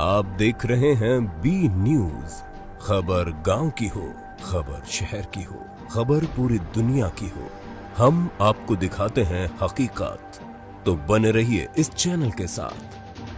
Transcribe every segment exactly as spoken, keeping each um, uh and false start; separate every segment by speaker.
Speaker 1: आप देख रहे हैं बी न्यूज। खबर गांव की हो, खबर शहर की हो, खबर पूरी दुनिया की हो, हम आपको दिखाते हैं हकीकत। तो बने रहिए इस चैनल के साथ।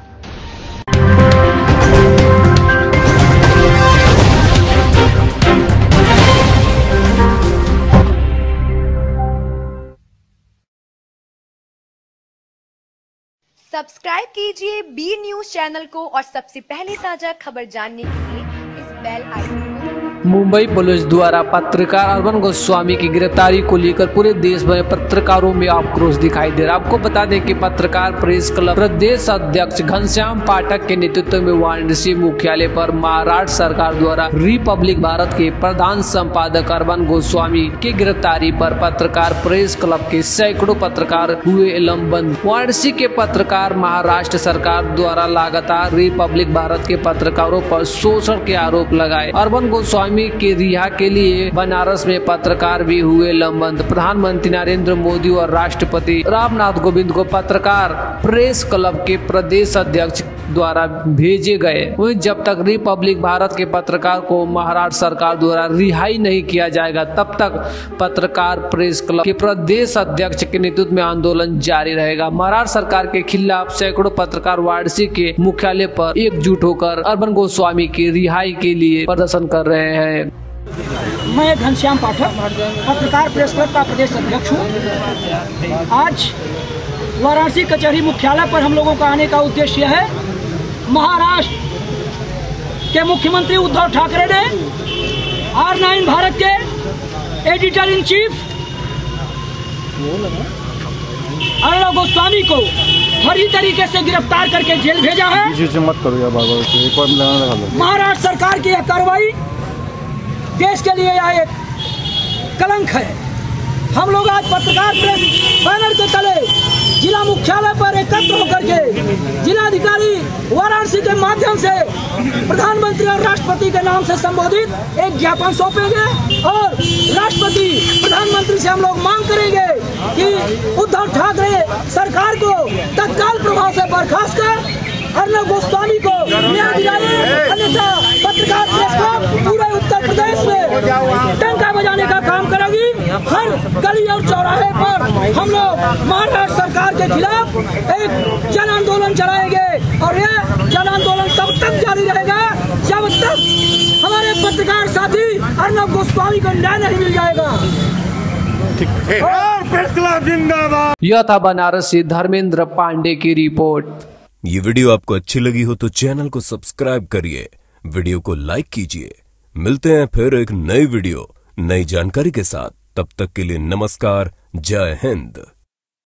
Speaker 2: सब्सक्राइब कीजिए बी न्यूज चैनल को और सबसे पहले ताजा खबर जानने के लिए इस बेल आइकन को।
Speaker 3: मुंबई पुलिस द्वारा पत्रकार अर्बन गोस्वामी की गिरफ्तारी को लेकर पूरे देश में पत्रकारों में आक्रोश दिखाई दे रहा है। आपको बता दें कि पत्रकार प्रेस क्लब प्रदेश अध्यक्ष घनश्याम पाठक के नेतृत्व में वाराणसी मुख्यालय पर महाराष्ट्र सरकार द्वारा रिपब्लिक भारत के प्रधान संपादक अर्बन गोस्वामी की गिरफ्तारी पर पत्रकार प्रेस क्लब के सैकड़ों पत्रकार हुए लंबंद। वाराणसी के पत्रकार महाराष्ट्र सरकार द्वारा लगातार रिपब्लिक भारत के पत्रकारों पर शोषण के आरोप लगाए। अर्बन गोस्वामी के रिहा के लिए बनारस में पत्रकार भी हुए लंबंद। प्रधानमंत्री नरेंद्र मोदी और राष्ट्रपति रामनाथ कोविंद को पत्रकार प्रेस क्लब के प्रदेश अध्यक्ष द्वारा भेजे गए। वहीं जब तक रिपब्लिक भारत के पत्रकार को महाराष्ट्र सरकार द्वारा रिहाई नहीं किया जाएगा, तब तक पत्रकार प्रेस क्लब के प्रदेश अध्यक्ष के नेतृत्व में आंदोलन जारी रहेगा। महाराष्ट्र सरकार के खिलाफ सैकड़ों पत्रकार वाराणसी के मुख्यालय पर एकजुट होकर अर्बन गोस्वामी की रिहाई के लिए प्रदर्शन कर रहे हैं।
Speaker 4: मैं घनश्याम पाठक पत्रकार प्रेस क्लब का प्रदेश अध्यक्ष हूँ। आज वाराणसी कचहरी मुख्यालय पर हम लोगों का आने का उद्देश्य है, महाराष्ट्र के मुख्यमंत्री उद्धव ठाकरे ने आर नाइन भारत के editor in chief Arnab Goswami को फर्जी तरीके से गिरफ्तार करके जेल भेजा है।
Speaker 5: मत करो यार, बार बार एक बार लगाना लगा।
Speaker 4: महाराष्ट्र सरकार की यह कार्रवाई देश के लिए यह एक कलंक है। हम लोग आज पत्रकार प्रेस बैनर के तले जिला मुख्यालय पर एकत्र होकर के जिलाधिकारी वाराणसी के माध्यम से प्रधानमंत्री और राष्ट्रपति के नाम से संबोधित एक ज्ञापन सौंपेंगे और राष्ट्रपति प्रधानमंत्री से हम लोग मांग करेंगे कि उद्धव ठाकरे सरकार को तत्काल प्रभाव से बर्खास्त कर अर्णव गोस्वामी को न्याय दिलाए, अन्यथा पत्रकार प्रेस क्लब पूरे उत्तर प्रदेश में डंका बजाने का काम करेगी। हर गली और चौराहे पर हम लोग महाराष्ट्र सरकार के खिलाफ एक जन आंदोलन चलाएंगे और यह जन आंदोलन तब तक जारी रहेगा जब तक हमारे पत्रकार साथी अर्णव गोस्वामी को न्याय नहीं मिल जाएगा।
Speaker 3: यह था बनारस से धर्मेंद्र पांडे की रिपोर्ट।
Speaker 1: ये वीडियो आपको अच्छी लगी हो तो चैनल को सब्सक्राइब करिए, वीडियो को लाइक कीजिए। मिलते हैं फिर एक नई वीडियो नई जानकारी के साथ। तब तक के लिए नमस्कार, जय हिंद।